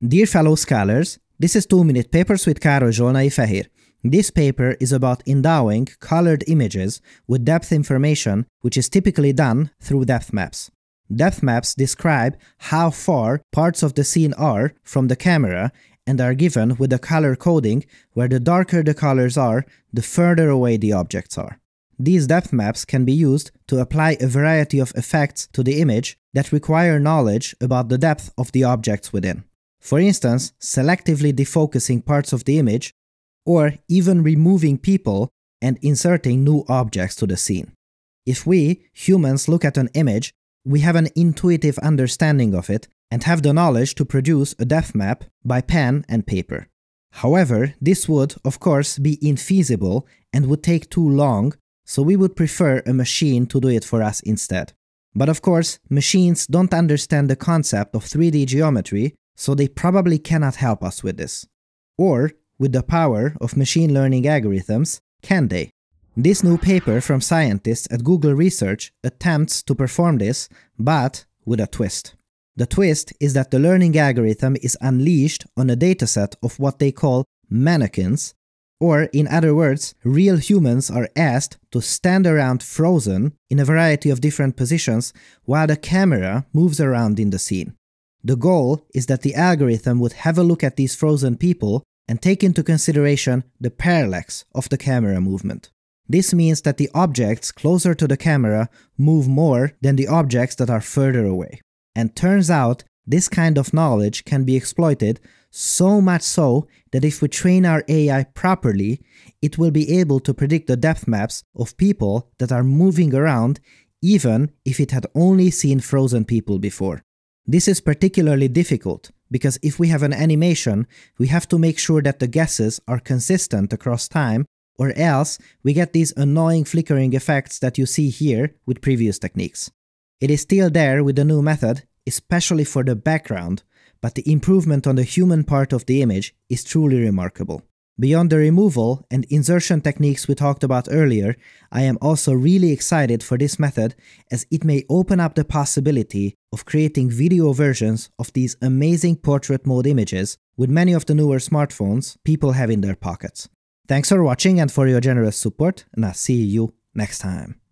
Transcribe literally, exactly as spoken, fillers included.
Dear fellow scholars, this is two minute Papers with Károly Zsolnai Fehér. This paper is about endowing colored images with depth information, which is typically done through depth maps. Depth maps describe how far parts of the scene are from the camera and are given with a color coding where the darker the colors are, the further away the objects are. These depth maps can be used to apply a variety of effects to the image that require knowledge about the depth of the objects within. For instance, selectively defocusing parts of the image, or even removing people and inserting new objects to the scene. If we, humans, look at an image, we have an intuitive understanding of it and have the knowledge to produce a depth map by pen and paper. However, this would, of course, be infeasible and would take too long, so we would prefer a machine to do it for us instead. But of course, machines don't understand the concept of three D geometry, so they probably cannot help us with this. Or, with the power of machine learning algorithms, can they? This new paper from scientists at Google Research attempts to perform this, but with a twist. The twist is that the learning algorithm is unleashed on a dataset of what they call mannequins, or in other words, real humans are asked to stand around frozen in a variety of different positions while the camera moves around in the scene. The goal is that the algorithm would have a look at these frozen people and take into consideration the parallax of the camera movement. This means that the objects closer to the camera move more than the objects that are further away. And turns out, this kind of knowledge can be exploited so much so that if we train our A I properly, it will be able to predict the depth maps of people that are moving around even if it had only seen frozen people before. This is particularly difficult because if we have an animation, we have to make sure that the guesses are consistent across time, or else we get these annoying flickering effects that you see here with previous techniques. It is still there with the new method, especially for the background, but the improvement on the human part of the image is truly remarkable. Beyond the removal and insertion techniques we talked about earlier, I am also really excited for this method as it may open up the possibility of creating video versions of these amazing portrait mode images with many of the newer smartphones people have in their pockets. Thanks for watching and for your generous support, and I'll see you next time.